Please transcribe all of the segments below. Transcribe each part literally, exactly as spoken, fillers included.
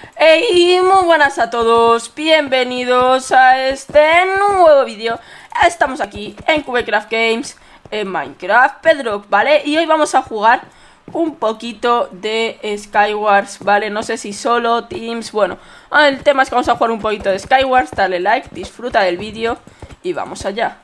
Hey, muy buenas a todos, bienvenidos a este nuevo vídeo. Estamos aquí en Cubecraft Games, en Minecraft Bedrock, ¿vale? Y hoy vamos a jugar un poquito de Skywars, ¿vale? No sé si solo, teams, bueno, el tema es que vamos a jugar un poquito de Skywars. Dale like, disfruta del vídeo y vamos allá.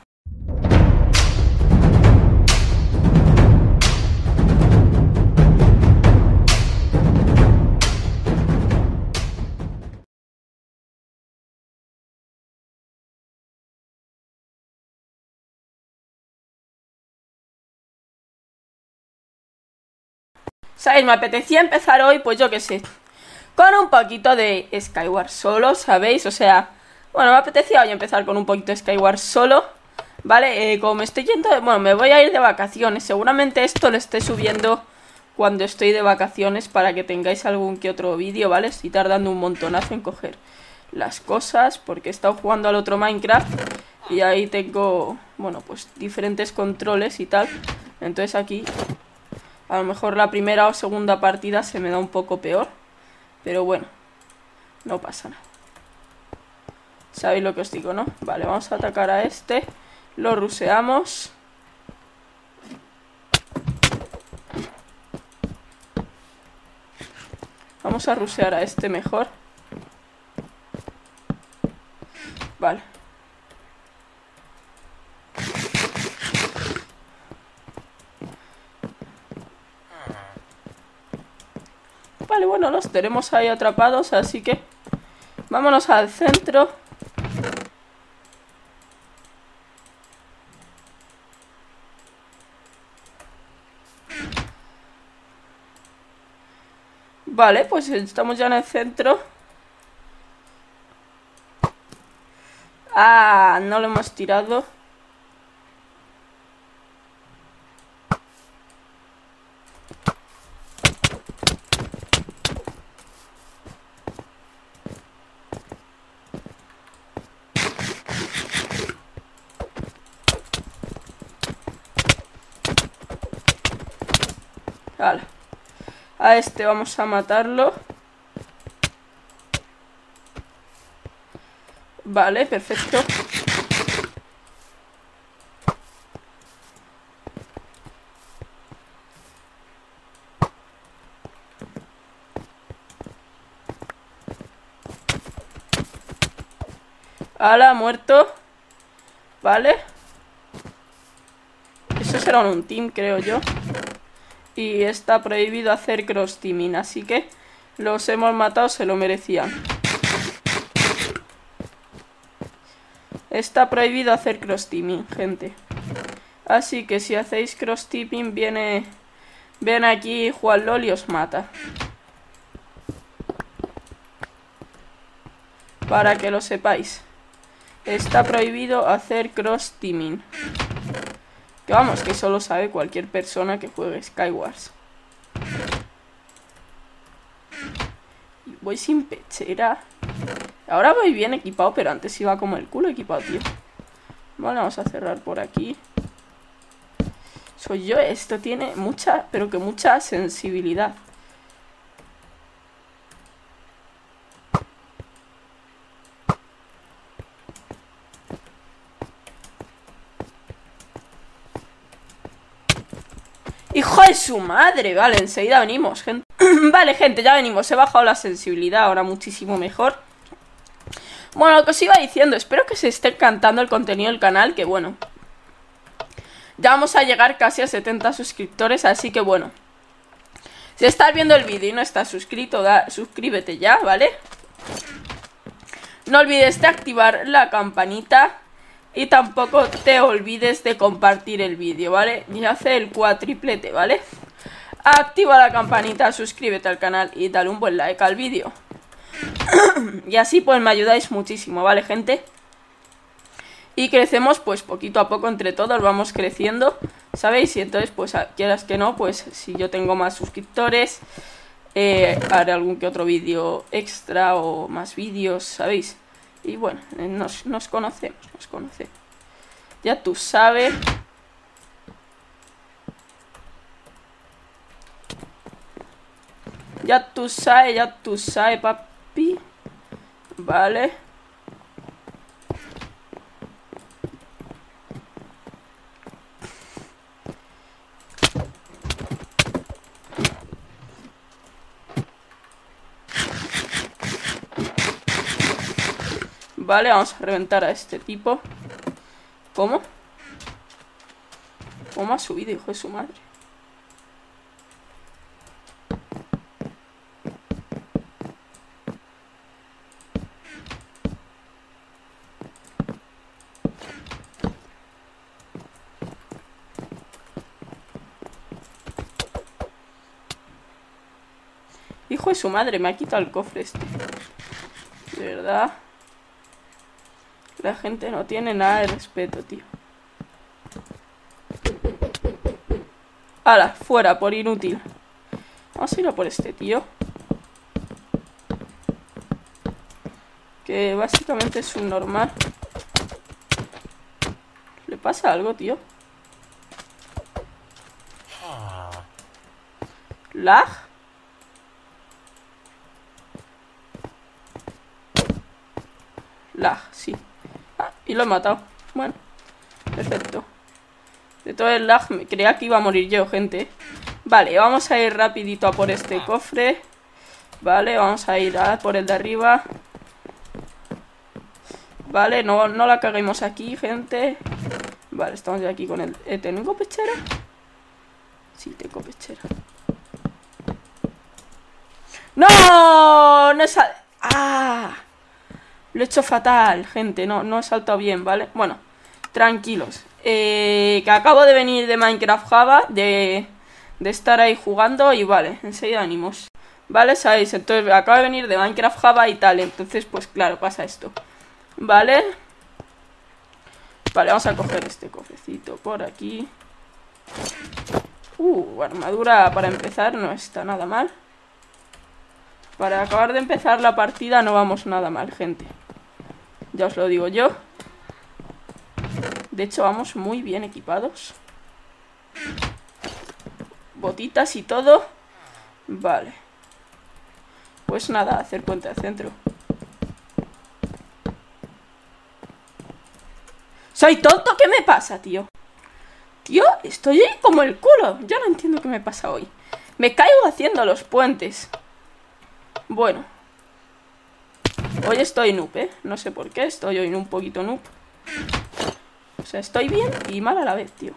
¿Sabéis? Me apetecía empezar hoy, pues yo qué sé, con un poquito de Skywars solo, ¿sabéis? O sea, bueno, me apetecía hoy empezar con un poquito de Skywars solo, ¿vale? Eh, como me estoy yendo, bueno, me voy a ir de vacaciones. Seguramente esto lo esté subiendo cuando estoy de vacaciones para que tengáis algún que otro vídeo, ¿vale? Estoy tardando un montonazo en coger las cosas porque he estado jugando al otro Minecraft y ahí tengo, bueno, pues diferentes controles y tal. Entonces aquí a lo mejor la primera o segunda partida se me da un poco peor, pero bueno, no pasa nada. ¿Sabéis lo que os digo, no? Vale, vamos a atacar a este. Lo ruseamos. Vamos a rusear a este mejor. Vale. Vale, bueno, los tenemos ahí atrapados, así que vámonos al centro. Vale, pues estamos ya en el centro. Ah, no lo hemos tirado. Vale. A este vamos a matarlo. Vale, perfecto. Ala, muerto. Vale. Eso será un team, creo yo. Y está prohibido hacer cross teaming, así que los hemos matado, se lo merecían. Está prohibido hacer cross teaming, gente. Así que si hacéis cross teaming, viene, viene aquí Juan Lol y os mata. Para que lo sepáis. Está prohibido hacer cross teaming. Que vamos, que solo sabe cualquier persona que juegue Skywars. Y voy sin pechera. Ahora voy bien equipado, pero antes iba como el culo equipado, tío. Vale, vamos a cerrar por aquí. Soy yo, esto tiene mucha, pero que mucha sensibilidad. ¡Hijo de su madre! Vale, enseguida venimos, gente. Vale, gente, ya venimos. He bajado la sensibilidad, ahora muchísimo mejor. Bueno, lo que os iba diciendo, espero que se esté encantando el contenido del canal, que bueno, ya vamos a llegar casi a setenta suscriptores, así que bueno, si estás viendo el vídeo y no estás suscrito, da, suscríbete ya, ¿vale? No olvides de activar la campanita y tampoco te olvides de compartir el vídeo, ¿vale? Y hace el cuatriplete, ¿vale? Activa la campanita, suscríbete al canal y dale un buen like al vídeo. Y así pues me ayudáis muchísimo, ¿vale, gente? Y crecemos pues poquito a poco entre todos, vamos creciendo, ¿sabéis? Y entonces pues quieras que no, pues si yo tengo más suscriptores, eh, haré algún que otro vídeo extra o más vídeos, ¿sabéis? Y bueno, nos, nos conocemos, nos conocemos. Ya tú sabes. Ya tú sabes, ya tú sabes, papi. Vale. Vale, vamos a reventar a este tipo. ¿Cómo? ¿Cómo ha subido, hijo de su madre? Hijo de su madre, me ha quitado el cofre este. De verdad. La gente no tiene nada de respeto, tío. ¡Hala! Fuera, por inútil. Vamos a ir a por este tío. Que básicamente es un normal. ¿Le pasa algo, tío? ¿Lag? Lag, sí. Ah, y lo he matado. Bueno, perfecto. De todo el lag me creía que iba a morir yo, gente. Vale, vamos a ir rapidito a por este cofre. Vale, vamos a ir a por el de arriba. Vale, no, no la caguemos aquí, gente. Vale, estamos ya aquí con el... ¿Eh, ¿Tengo pechera? Sí, tengo pechera. ¡No! No he sal... ¡Ah! Lo he hecho fatal, gente. No, no he saltado bien, ¿vale? Bueno, tranquilos. Eh, que acabo de venir de Minecraft Java, de, de estar ahí jugando y vale, enseguida ánimos. Vale, sabéis, entonces acabo de venir de Minecraft Java y tal, entonces pues claro, pasa esto. Vale. Vale, vamos a coger este cofrecito por aquí. Uh, armadura para empezar no está nada mal. Para acabar de empezar la partida no vamos nada mal, gente. Ya os lo digo yo. De hecho, vamos muy bien equipados. Botitas y todo. Vale. Pues nada, hacer puente al centro. ¡Soy tonto! ¿Qué me pasa, tío? Tío, estoy como el culo. Yo no entiendo qué me pasa hoy. Me caigo haciendo los puentes. Bueno. Hoy estoy noob, ¿eh? No sé por qué, estoy hoy un poquito noob. O sea, estoy bien y mal a la vez, tío.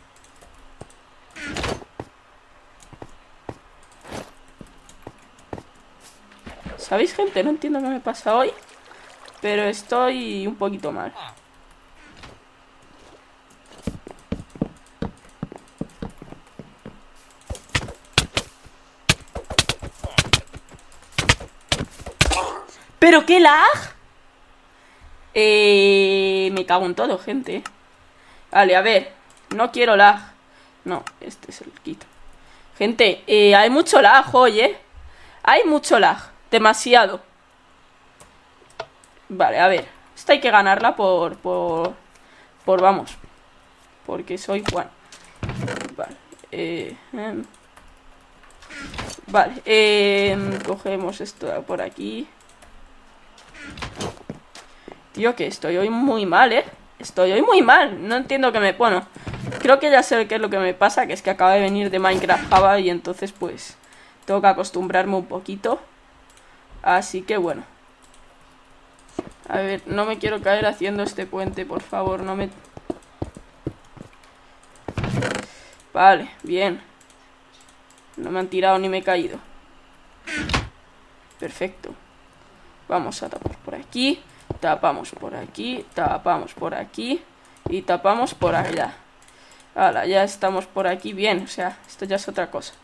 ¿Sabéis, gente? No entiendo qué me pasa hoy, pero estoy un poquito mal. ¿Pero qué lag? Eh, me cago en todo, gente. Vale, a ver. No quiero lag. No, este es el kit. Gente, eh, hay mucho lag hoy, ¿eh? Hay mucho lag. Demasiado. Vale, a ver. Esta hay que ganarla por... Por... Por vamos. Porque soy Juan. Vale. Eh, eh. Vale. Eh, cogemos esto por aquí. Tío, que estoy hoy muy mal, ¿eh? Estoy hoy muy mal. No entiendo qué me... Bueno, creo que ya sé qué es lo que me pasa, que es que acabo de venir de Minecraft Java y entonces, pues, tengo que acostumbrarme un poquito. Así que, bueno. A ver, no me quiero caer haciendo este puente, por favor, no me... Vale, bien. No me han tirado ni me he caído. Perfecto. Vamos a tapar por aquí. Tapamos por aquí, tapamos por aquí y tapamos por allá. Hala, ya estamos por aquí bien, o sea, esto ya es otra cosa.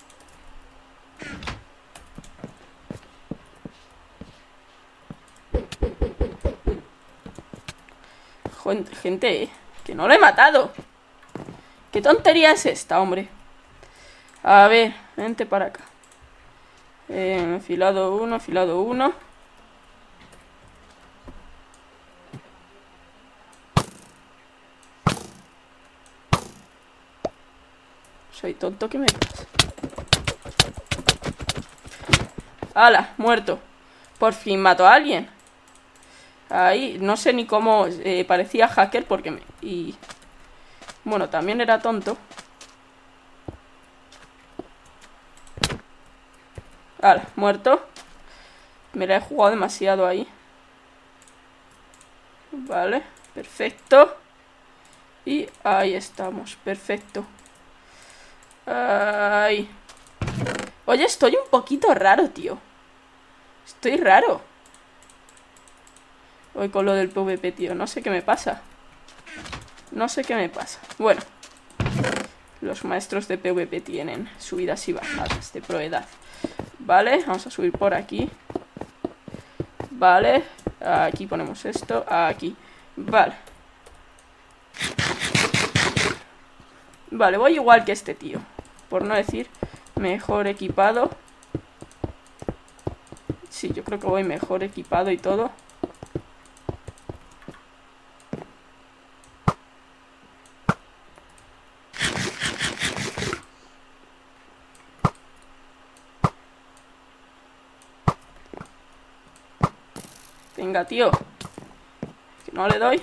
Gente, que no lo he matado. ¿Qué tontería es esta, hombre? A ver, vente para acá. Eh, afilado uno, afilado uno. Soy tonto, ¿qué me pasa? ¡Hala! Muerto. Por fin mato a alguien. Ahí, no sé ni cómo eh, parecía hacker porque me... Y... Bueno, también era tonto. Vale, muerto. Me la he jugado demasiado ahí. Vale, perfecto. Y ahí estamos, perfecto. Ay. Oye, estoy un poquito raro, tío. Estoy raro. Voy con lo del PvP, tío. No sé qué me pasa. No sé qué me pasa. Bueno. Los maestros de PvP tienen subidas y bajadas de proedad. Vale, vamos a subir por aquí. Vale. Aquí ponemos esto. Aquí. Vale. Vale, voy igual que este tío. Por no decir mejor equipado. Sí, yo creo que voy mejor equipado y todo. Venga, tío. Que no le doy.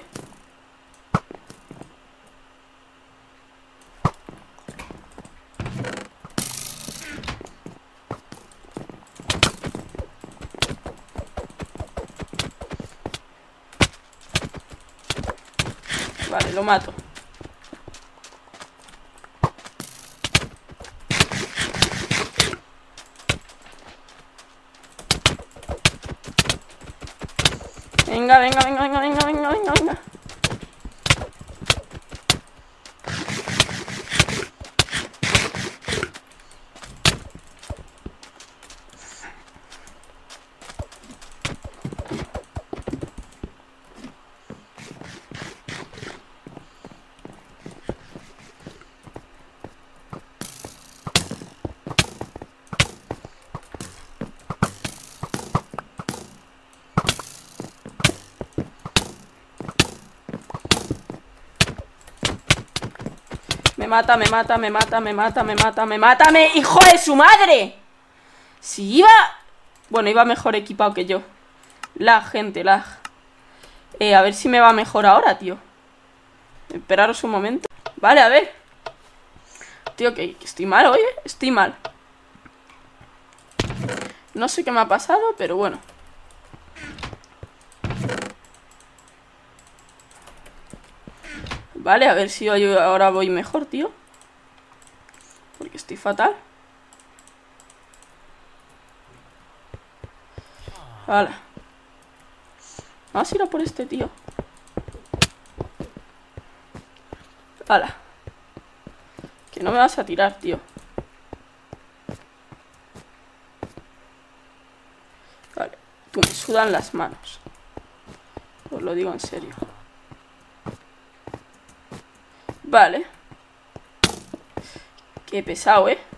Vale, lo mato. Venga, venga, venga, venga, venga, venga, venga, venga. Me mata, me mata, me mata, me mata, me mata, me mata, me... ¡Hijo de su madre! Si iba... Bueno, iba mejor equipado que yo. Lag, gente, lag. Eh, a ver si me va mejor ahora, tío. Esperaros un momento. Vale, a ver. Tío, que, que estoy mal hoy, ¿eh? Estoy mal. No sé qué me ha pasado, pero bueno. Vale, a ver si hoy ahora voy mejor, tío. Porque estoy fatal. Vale. Vamos a ir a por este tío. Vale. Que no me vas a tirar, tío. Vale. Tú me sudan las manos. Os lo digo en serio. Vale. Qué pesado, ¿eh?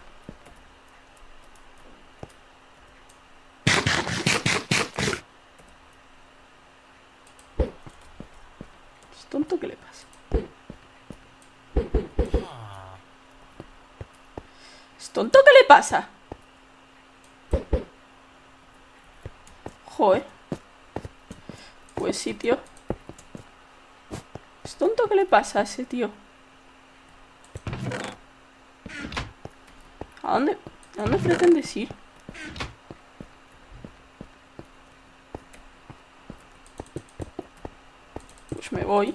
¿Es tonto? ¿Qué le pasa? ¿Es tonto? ¿Qué le pasa? Joder. Pues sí, tío. ¿Es tonto? ¿Qué le pasa a ese tío? ¿A dónde? ¿A dónde pretendes ir? Pues me voy.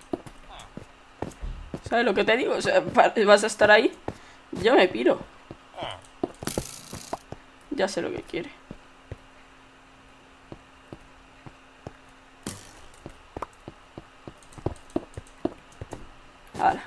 ¿Sabes lo que te digo? O sea, vas a estar ahí. Yo me piro. Ya sé lo que quiere. Ahora.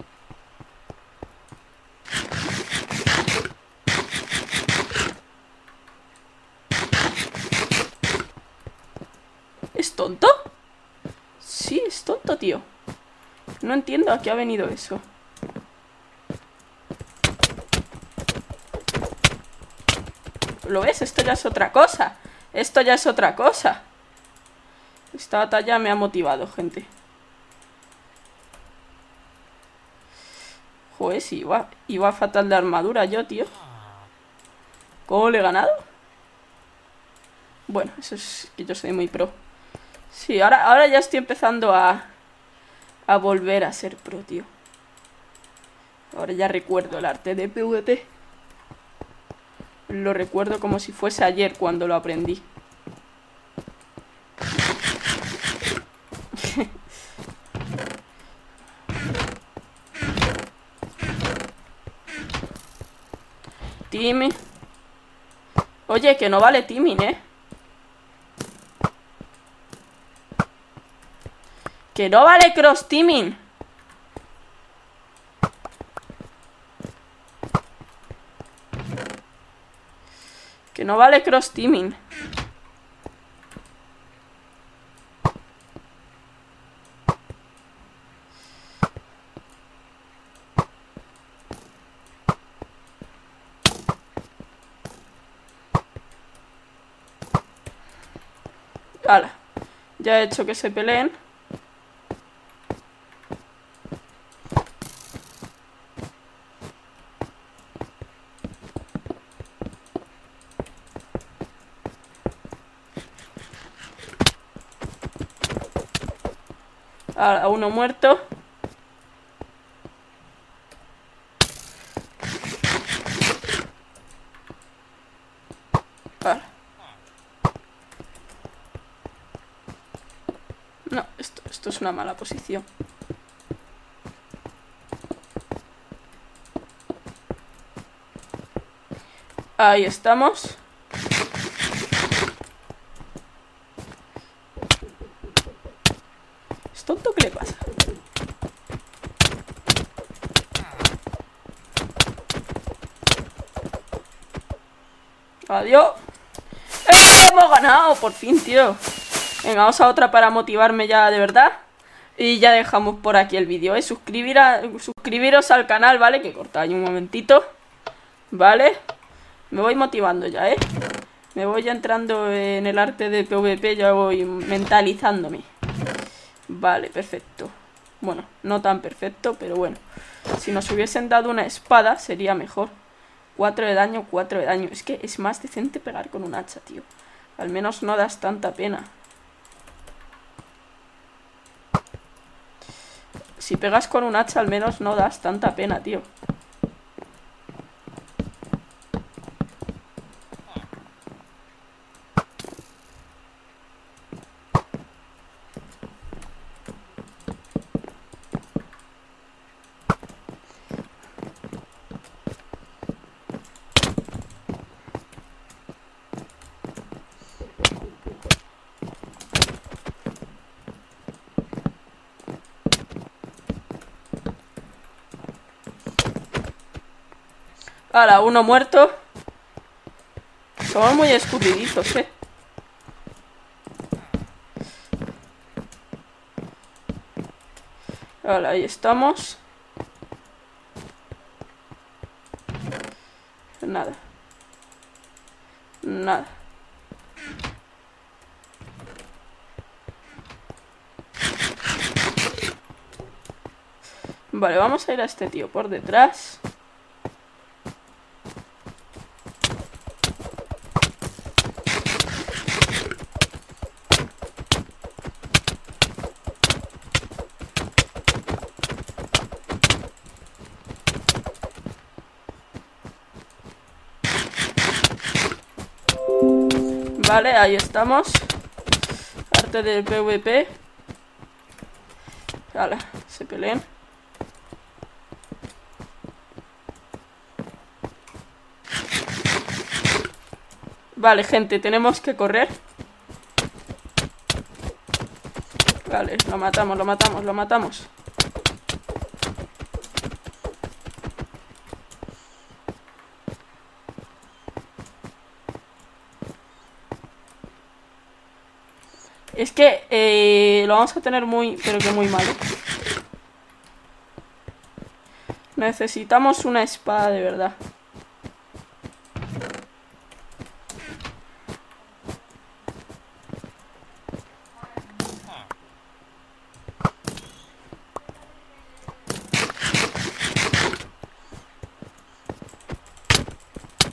¿Es tonto? Sí, es tonto, tío. No entiendo a qué ha venido eso. ¿Lo ves? Esto ya es otra cosa. Esto ya es otra cosa. Esta batalla me ha motivado, gente. Joder, si iba, iba fatal de armadura yo, tío. ¿Cómo le he ganado? Bueno, eso es que yo soy muy pro. Sí, ahora, ahora ya estoy empezando a, a volver a ser pro, tío. Ahora ya recuerdo el arte de PvP. Lo recuerdo como si fuese ayer cuando lo aprendí. Timmy. Oye, que no vale Timmy, ¿eh? Que no vale cross teaming. Que no vale cross teaming. Hala, ya he hecho que se peleen. A uno muerto. Vale. No, esto, esto es una mala posición. Ahí estamos. ¿Es tonto? ¿Qué le pasa? Adiós. ¡Eh! ¡Hemos ganado! Por fin, tío. Venga, vamos a otra para motivarme ya de verdad. Y ya dejamos por aquí el vídeo, ¿eh? Suscribir a, suscribiros al canal, ¿vale? Que cortáis un momentito. ¿Vale? Me voy motivando ya, ¿eh? Me voy ya entrando en el arte de PvP, ya voy mentalizándome. Vale, perfecto. Bueno, no tan perfecto, pero bueno. Si nos hubiesen dado una espada, sería mejor. cuatro de daño, cuatro de daño. Es que es más decente pegar con un hacha, tío. Al menos no das tanta pena. Si pegas con un hacha, al menos no das tanta pena, tío. Ahora, uno muerto. Somos muy escurridizos, eh. Ahora, ahí estamos. Nada. Nada. Vale, vamos a ir a este tío por detrás. Vale, ahí estamos. Arte del PvP. Vale, se peleen. Vale, gente, tenemos que correr. Vale, lo matamos, lo matamos, lo matamos. Es que eh, lo vamos a tener muy, pero que muy mal, ¿eh? Necesitamos una espada de verdad.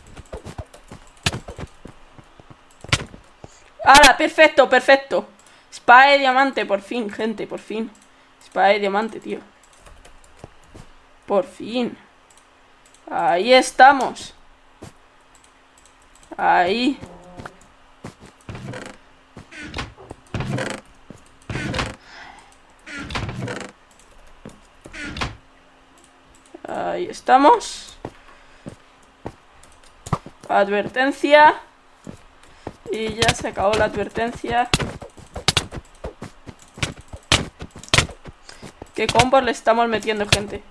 ¡Hala! Perfecto, perfecto. Espada de diamante, por fin, gente, por fin. Espada de diamante, tío. Por fin. Ahí estamos. Ahí. Ahí estamos. Advertencia. Y ya se acabó la advertencia. ¿Qué combos le estamos metiendo, gente?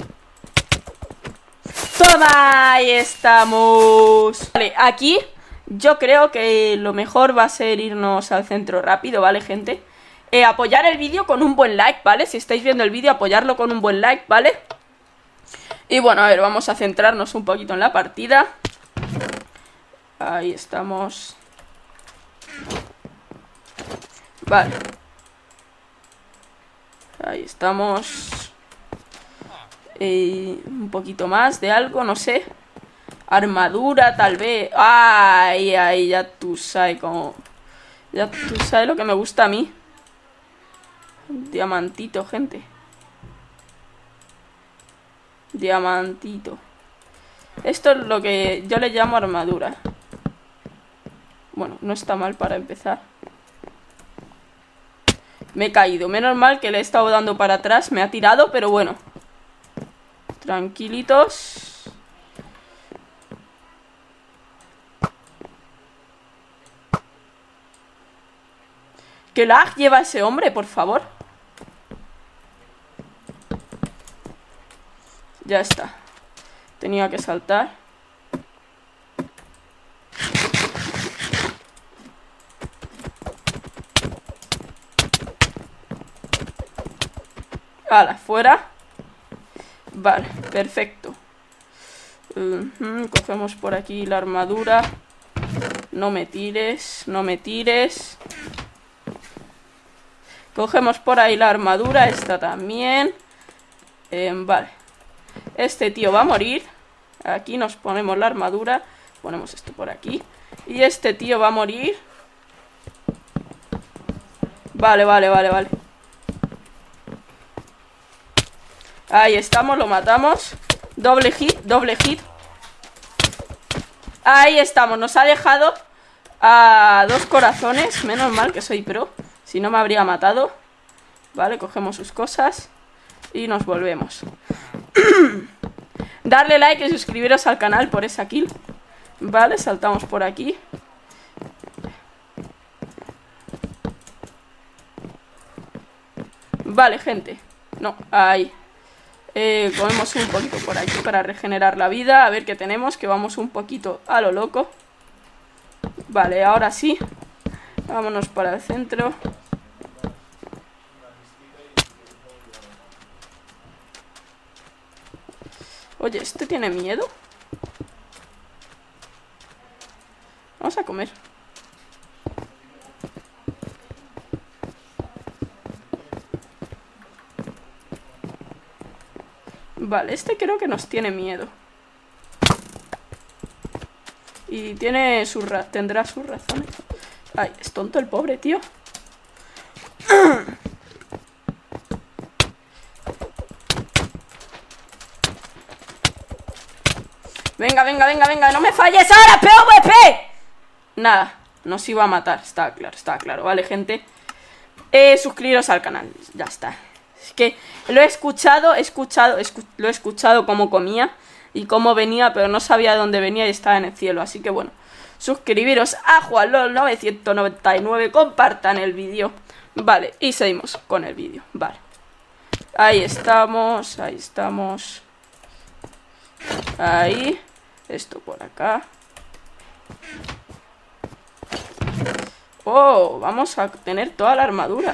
¡Toma! Ahí estamos. Vale, aquí yo creo que lo mejor va a ser irnos al centro rápido, ¿vale, gente? Eh, apoyar el vídeo con un buen like, ¿vale? Si estáis viendo el vídeo, apoyarlo con un buen like, ¿vale? Y bueno, a ver, vamos a centrarnos un poquito en la partida. Ahí estamos. Vale. Ahí estamos. Eh, un poquito más de algo, no sé. Armadura, tal vez. Ay, ay, ya tú sabes cómo. Ya tú sabes lo que me gusta a mí. Diamantito, gente. Diamantito. Esto es lo que yo le llamo armadura. Bueno, no está mal para empezar. Me he caído. Menos mal que le he estado dando para atrás. Me ha tirado, pero bueno. Tranquilitos. ¿Qué lag lleva ese hombre, por favor? Ya está. Tenía que saltar. Hala, fuera. Vale, perfecto. uh-huh. Cogemos por aquí la armadura. No me tires, no me tires. Cogemos por ahí la armadura. Esta también. eh, Vale. Este tío va a morir. Aquí nos ponemos la armadura. Ponemos esto por aquí. Y este tío va a morir. Vale, vale, vale, vale. Ahí estamos, lo matamos. Doble hit, doble hit. Ahí estamos, nos ha dejado a dos corazones. Menos mal que soy pro, si no me habría matado. Vale, cogemos sus cosas y nos volvemos. Darle like y suscribiros al canal por esa kill. Vale, saltamos por aquí. Vale, gente. No, ahí. Eh, comemos un poquito por aquí para regenerar la vida. A ver qué tenemos, que vamos un poquito a lo loco. Vale, ahora sí. Vámonos para el centro. Oye, ¿este tiene miedo? Vamos a comer. Vale, este creo que nos tiene miedo. Y tiene sus ra- tendrá sus razones. Ay, es tonto el pobre, tío. Venga, venga, venga, venga, no me falles ahora, P V P. Nada, nos iba a matar, está claro, está claro, vale, gente. Eh, suscribiros al canal, ya está. Es que lo he escuchado, he escuchado, escu lo he escuchado cómo comía y cómo venía, pero no sabía de dónde venía y estaba en el cielo. Así que bueno, suscribiros a JuanLol novecientos noventa y nueve, compartan el vídeo. Vale, y seguimos con el vídeo, vale. Ahí estamos, ahí estamos. Ahí. Esto por acá. Oh, vamos a tener toda la armadura.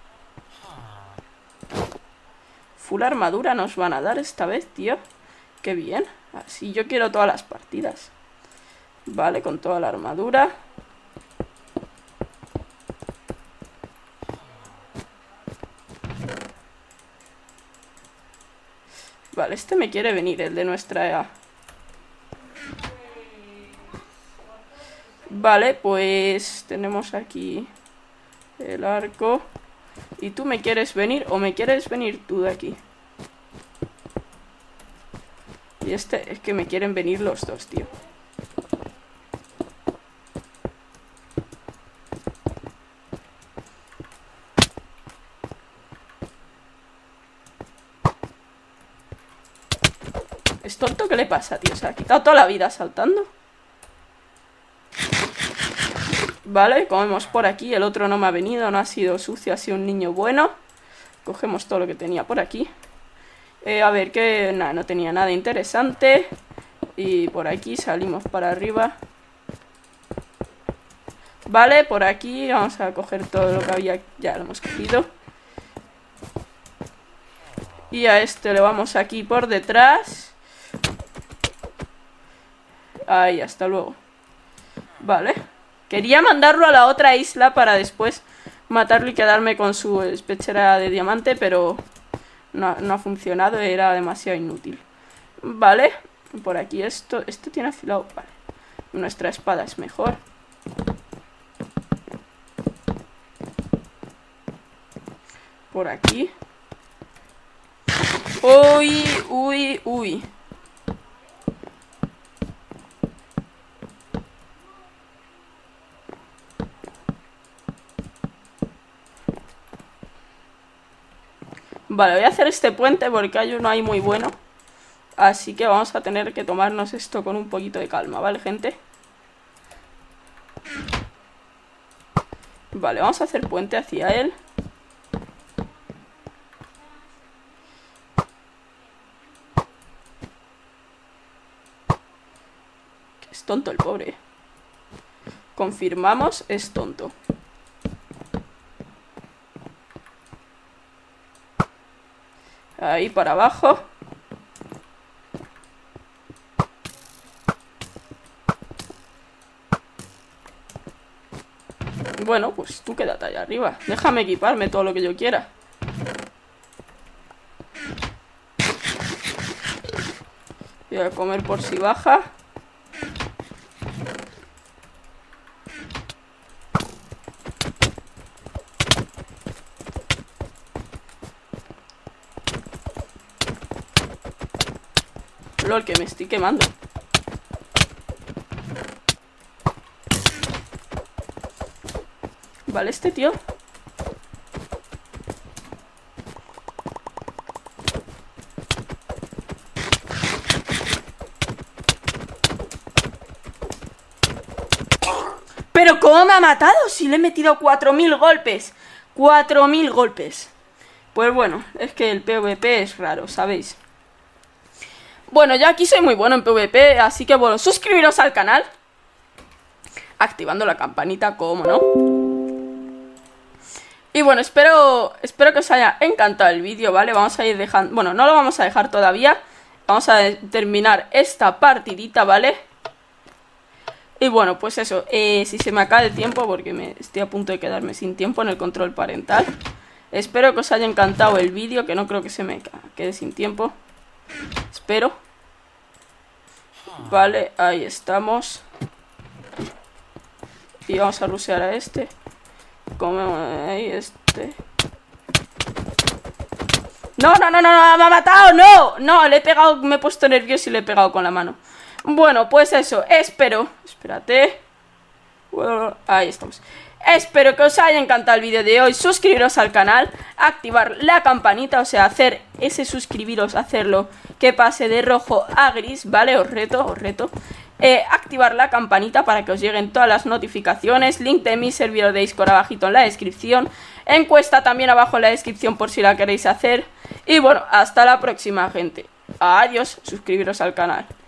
Full armadura nos van a dar esta vez, tío. Qué bien. Así yo quiero todas las partidas. Vale, con toda la armadura. Vale, este me quiere venir, el de nuestra E A. Vale, pues tenemos aquí El arco. ¿Y tú me quieres venir o me quieres venir tú de aquí? Y este es que me quieren venir los dos, tío. ¿Es tonto? ¿Qué le pasa, tío? Se ha quitado toda la vida saltando. Vale, comemos por aquí. El otro no me ha venido, no ha sido sucio, ha sido un niño bueno. Cogemos todo lo que tenía por aquí. Eh, a ver, que nada, no tenía nada interesante. Y por aquí salimos para arriba. Vale, por aquí vamos a coger todo lo que había. Ya lo hemos cogido. Y a este le vamos aquí por detrás. Ahí, hasta luego. Vale. Quería mandarlo a la otra isla para después matarlo y quedarme con su pechera de diamante, pero no, no ha funcionado, era demasiado inútil. Vale. Por aquí esto. Esto tiene afilado. Vale. Nuestra espada es mejor. Por aquí. Uy, uy, uy. Vale, voy a hacer este puente porque hay uno ahí muy bueno. Así que vamos a tener que tomarnos esto con un poquito de calma, ¿vale, gente? Vale, vamos a hacer puente hacia él. Es tonto el pobre. Confirmamos, es tonto. Ahí para abajo. Bueno, pues tú quédate allá arriba. Déjame equiparme todo lo que yo quiera. Voy a comer por si baja. Lol, que me estoy quemando. Vale, este tío. Pero ¿cómo me ha matado? Si le he metido cuatro mil golpes. cuatro mil golpes. Pues bueno, es que el PvP es raro, ¿sabéis? Bueno, yo aquí soy muy bueno en PvP, así que bueno, suscribiros al canal. Activando la campanita, como no. Y bueno, espero, espero que os haya encantado el vídeo, ¿vale? Vamos a ir dejando... Bueno, no lo vamos a dejar todavía. Vamos a terminar esta partidita, ¿vale? Y bueno, pues eso, eh, si se me acaba el tiempo, porque me estoy a punto de quedarme sin tiempo en el control parental. Espero que os haya encantado el vídeo, que no creo que se me quede sin tiempo. Espero. Vale, ahí estamos. Y vamos a rusear a este. Comemos ahí este. No, no, no, no, no, me ha matado, no. No, le he pegado, me he puesto nervioso y le he pegado con la mano. Bueno, pues eso, espero. Espérate. Bueno, ahí estamos. Espero que os haya encantado el vídeo de hoy. Suscribiros al canal, activar la campanita, o sea, hacer ese suscribiros, hacerlo que pase de rojo a gris, ¿vale? Os reto, os reto. Eh, activar la campanita para que os lleguen todas las notificaciones. Link de mi servidor de Discord abajito en la descripción. Encuesta también abajo en la descripción por si la queréis hacer. Y bueno, hasta la próxima, gente. Adiós, suscribiros al canal.